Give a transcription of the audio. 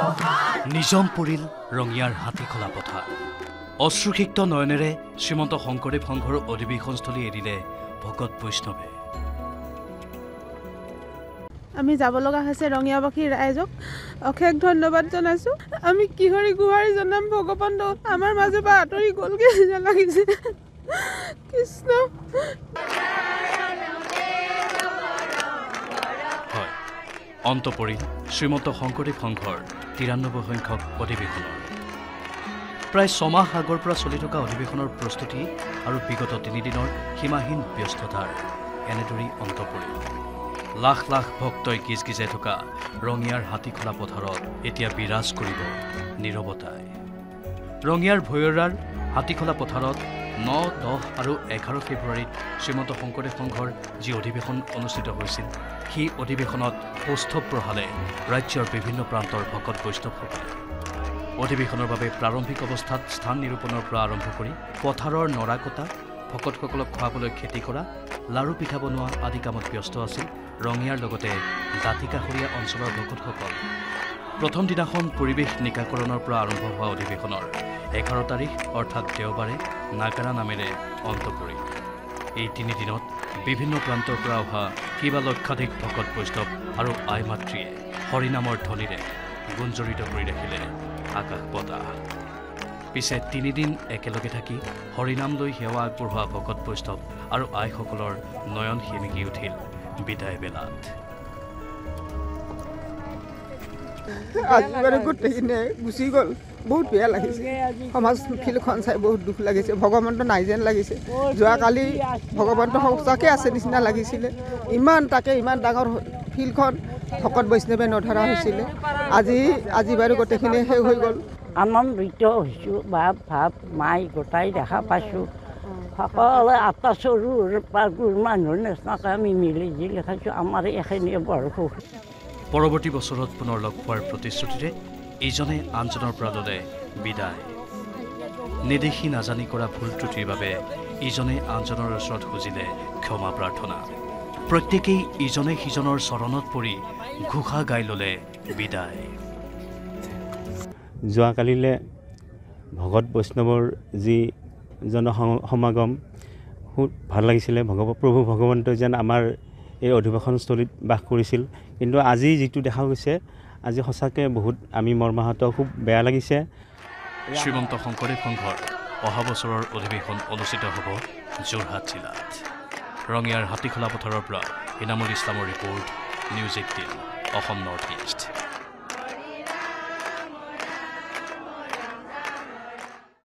নিজম পৰিল ৰঙিয়াৰ হাতীখোলা পথাৰ অশ্ৰুসিক্ত নয়নেৰে শ্ৰীমন্ত শংকৰদেৱ সংঘৰ অধিৱেশনস্থলী এৰিলে ভকত বৈষ্ণৱে আমি যাব লগা হৈছে ৰঙিয়াবাসী ৰাইজক অশেষ ধন্যবাদ জনাইছো আমি কিহৰি গুহাৰি জনাম ভগৱান আমাৰ মাজৰ পৰা আঁতৰি গ'লগে লাগিছে কৃষ্ণ হয় অন্ত পৰিল শ্ৰীমন্ত শংকৰদেৱ সংঘৰ ৯৩ সংখ্যক অধিৱেশনৰ প্ৰায় ৬ মাহ আগৰ পৰা চলি থকা অধিৱেশনৰ প্ৰস্তুতি আৰু বিগত ৩ দিনৰ সীমাহীন ব্যস্ততাৰ এনেদৰেই অন্ত পৰিল লাখ লাখ ভক্তই গিজগিজাই থকা ৰঙিয়াৰ হাতীখোলা পথাৰত এতিয়া বিৰাজ কৰিব নীৰৱতাই ৰঙিয়াৰ ভৈৰৰাৰ হাতীখোলা পথাৰত ৯, ১০ আৰু ১১ ফেব্ৰুৱাৰীত শ্ৰীমন্ত শংকৰদেৱ সংঘৰ যি অধিৱেশন অনুষ্ঠিত হৈছিল সেই অধিৱেশনত কৌষ্ঠৱ প্ৰহালে ৰাজ্যৰ বিভিন্ন প্ৰান্তৰ ভকত বৈষ্ণৱসকলে অধিৱেশনৰ বাবে প্ৰাৰম্ভিক অৱস্থাত স্থান নিৰূপণৰ পৰা আৰম্ভ কৰি পথাৰৰ নৰা কটা ভকতসকলক খুৱাবলৈ খেতি কৰা লাৰু পিঠা বনোৱা আদি কামত ব্যস্ত আছিল ৰঙিয়াৰ লগতে দাঁতিকাষৰীয়া অঞ্চলৰ ভকতসকল প্ৰথম দিনাখন পৰিৱেশ নিকাকৰণৰ পৰা আৰম্ভ হোৱা অধিৱেশনৰ ১১ তাৰিখ অৰ্থাৎ দেওবাৰে নাগাৰা নামেৰে অন্ত পৰিল এই ৩ দিনত বিভিন্ন প্ৰান্তৰ পৰা অহা কিবা লক্ষাধিক ভকত বৈষ্ণৱ আৰু আই মাতৃয়ে হৰিনামৰ ধ্বনিৰে গুঞ্জৰিত কৰি ৰাখিলে আকাশ বতাহ পিছে ৩ দিন একেলগে থাকি হৰিনাম লৈ সেৱা আগবঢ়োৱা ভকত বৈষ্ণৱ আৰু আইসকলৰ নয়ন সেমেকি উঠিল বিদায় বেলাত আজিবাৰে গোটেইখিনি গুচি গ'ল বহুত বেয়া লাগিছে সমাজ ফিল্ডখন চাই বহুত দুখ লাগিছে ভগৱন্ত নাই যেন লাগিছে যোৱাকালি ভগৱন্ত সঁচাকৈ আছে নিচিনা লাগিছিলে ইমান ডাঙৰ ফিল্ডখন ভকত বৈষ্ণৱে নধৰা হৈছিলে আজি বাৰু গোটেইখিনি শেষ হৈ গ'ল আনন্দিত হৈছোঁ ভাৱ মাই গোটাই দেখা পাইছোঁ সকলোৱে আটা চৰুৰ পাগুৰ মানুহৰ নিচিনাকৈ আমি মিলি জুলি খাইছোঁ আমাৰ এইখিনিয়ে বৰ সুখ পৰৱৰ্তী বছৰত পুনৰ লগ পোৱাৰ প্ৰতিশ্ৰুতিৰে ইজনে আনজনৰ পৰা ল'লে বিদায় নেদেখি নাজানি কৰা ভুল ত্ৰুটিৰ বাবে ইজনে আনজনৰ ওচৰত খুজিলে ক্ষমা প্ৰাৰ্থনা প্ৰত্যেকেই ইজনে সিজনৰ চৰণত পৰি ঘোষা গাই ল'লে বিদায় যোৱাকালিলৈ ভকত বৈষ্ণৱৰ যি জনসমাগম খুব ভাল লাগিছিলে প্ৰভু ভগৱন্তই যেন আমাৰ এই অধিৱেশনস্থলীত বাস কৰিছিল কিন্তু আজি যিটো দেখা গৈছে আজি সঁচাকৈ বহুত আমি মৰ্মাহত খুব বেয়া লাগিছে শ্ৰীমন্ত শংকৰদেৱ সংঘৰ অহা বছৰৰ অধিৱেশন অনুষ্ঠিত হ'ব যোৰহাট জিলাত ৰঙিয়াৰ হাতীখোলা পথাৰৰ পৰা ইনামুল ইছলামৰ report news ১৮ Assam north east